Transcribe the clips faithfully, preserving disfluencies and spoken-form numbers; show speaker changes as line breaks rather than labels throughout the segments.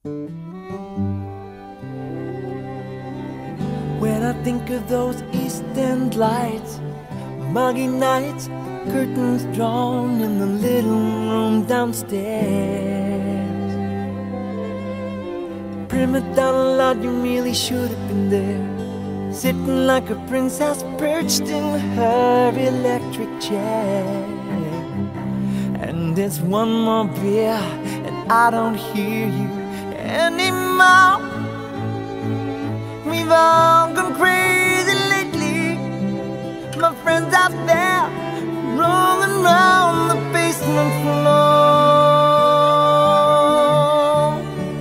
When I think of those East End lights, muggy nights, curtains drawn in the little room downstairs. Prima donna lad, you really should have been there, sitting like a princess perched in her electric chair. And it's one more beer and I don't hear you anymore. We've all gone crazy lately, my friends out there rolling around the basement floor.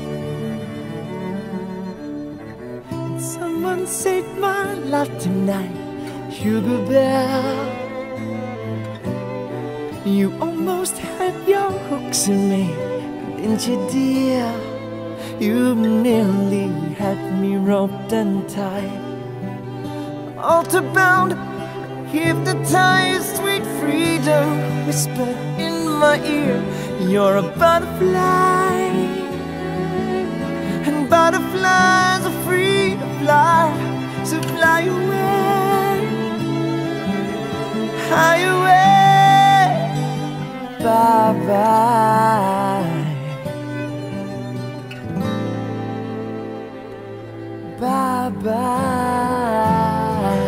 And someone saved my life tonight, Sugar Bear. You almost had your hooks in me, didn't you, dear? You nearly had me roped and tied, altar bound, hypnotized, sweet freedom whispered in my ear. You're a butterfly, and butterflies are free to fly, so fly away, high away, bye bye. Bye bye.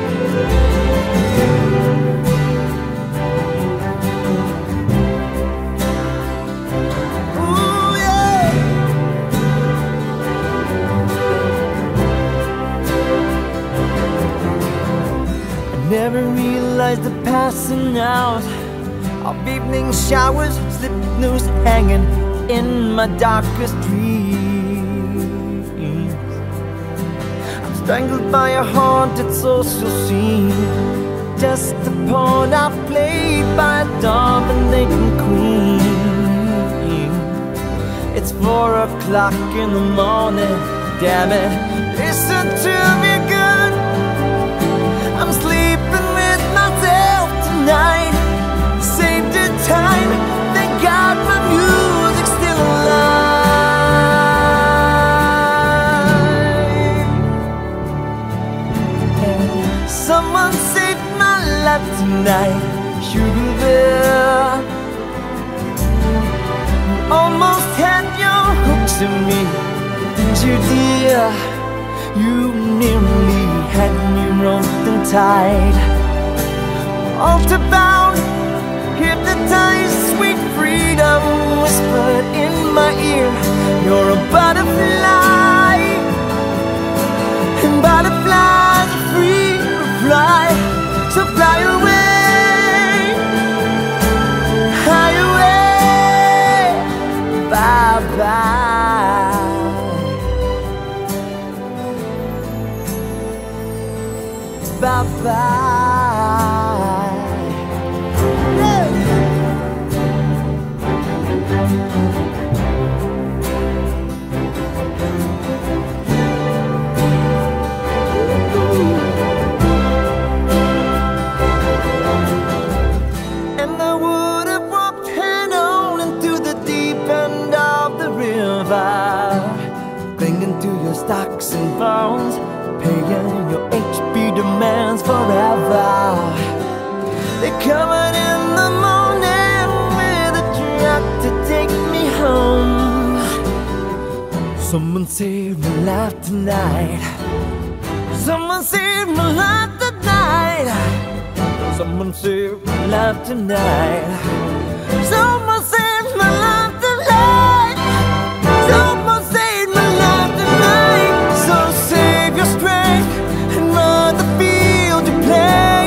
Ooh, yeah. I never realized the passing out of evening showers, slip noose hanging in my darkest dreams. Strangled by a haunted social scene, just a pawn I've played by a dominating queen. It's four o'clock in the morning, damn it, listen to me good. I'm sleeping with myself tonight, same the time, thank God my music's still alive. Someone saved my life tonight, Sugar Bear. Almost had your hooks in me, didn't you, dear? You nearly had me roped and tied, altar bound, hypnotized, sweet freedom whispered in my ear. You're a butterfly, and butterflies are free to fly, so fly away, high away, bye bye, bye bye. Clinging to your stocks and bonds, paying your H P demands forever. They're coming in the morning with a truck to take me home. Someone saved my life tonight, someone saved my life tonight, someone saved my life tonight, someone saved my life tonight, someone saved my life tonight. So save your strength and run the field you play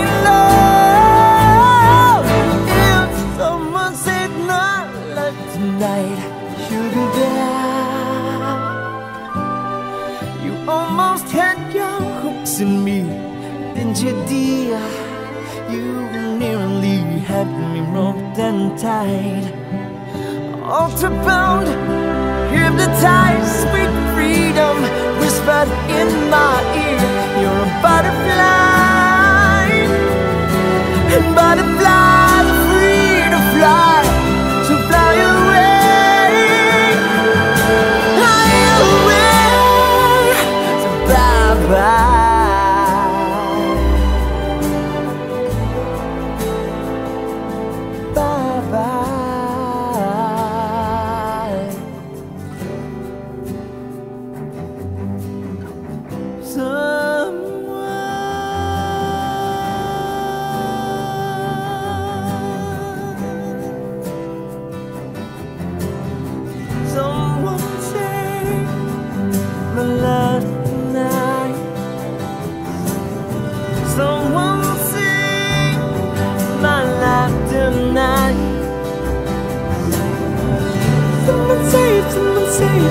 alone. If someone saved my life tonight, Sugar Bear. You almost had your hooks in me, didn't you, dear? You nearly had me roped and tied, altar bound, hypnotized, sweet freedom whispered in my ear. You're a butterfly, and butterflies are free to fly, so fly away.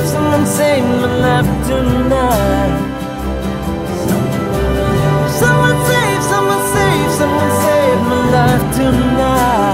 someone save my life tonight. Someone save, someone save, someone save my life tonight.